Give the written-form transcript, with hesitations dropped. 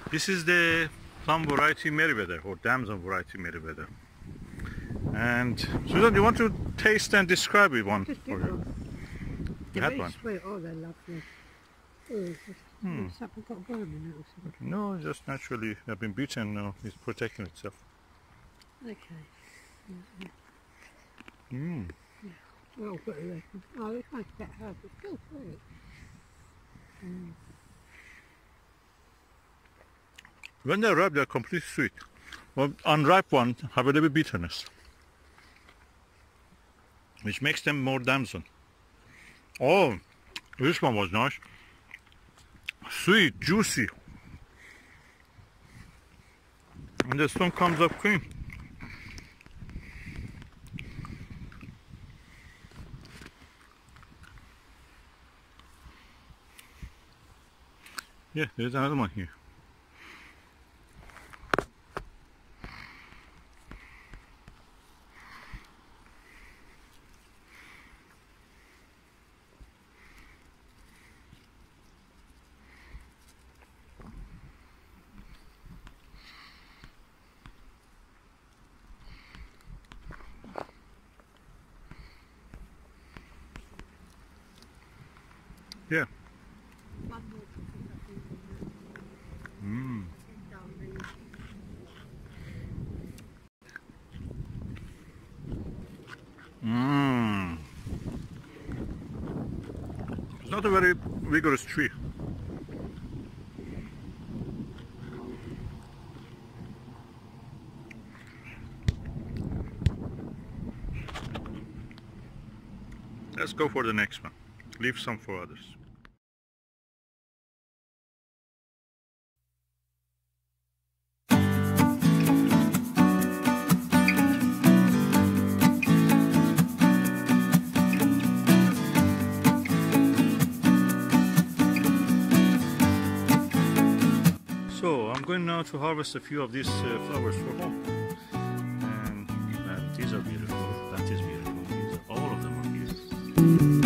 This is the plum variety Merryweather, or Damson variety Merryweather. And Susan, you want to taste and describe it one? Just For get you? one. You They're had very one? sweet. Oh, they're lovely. Oh, it's just, something got a bone in it or something. No, just naturally have been beaten. Now it's protecting itself. Okay. Mm. Yeah. Well, what do you reckon? Oh, this one's a bit hard, but still sweet. When they're ripe, they're completely sweet. Well, unripe ones have a little bit bitterness, which makes them more damson. Oh, this one was nice. Sweet, juicy. And this one comes up cream. Yeah, there's another one here. Yeah. It's not a very vigorous tree. Let's go for the next one. Leave some for others. So I'm going now to harvest a few of these flowers for home. And these are beautiful. That is beautiful. All of them are beautiful.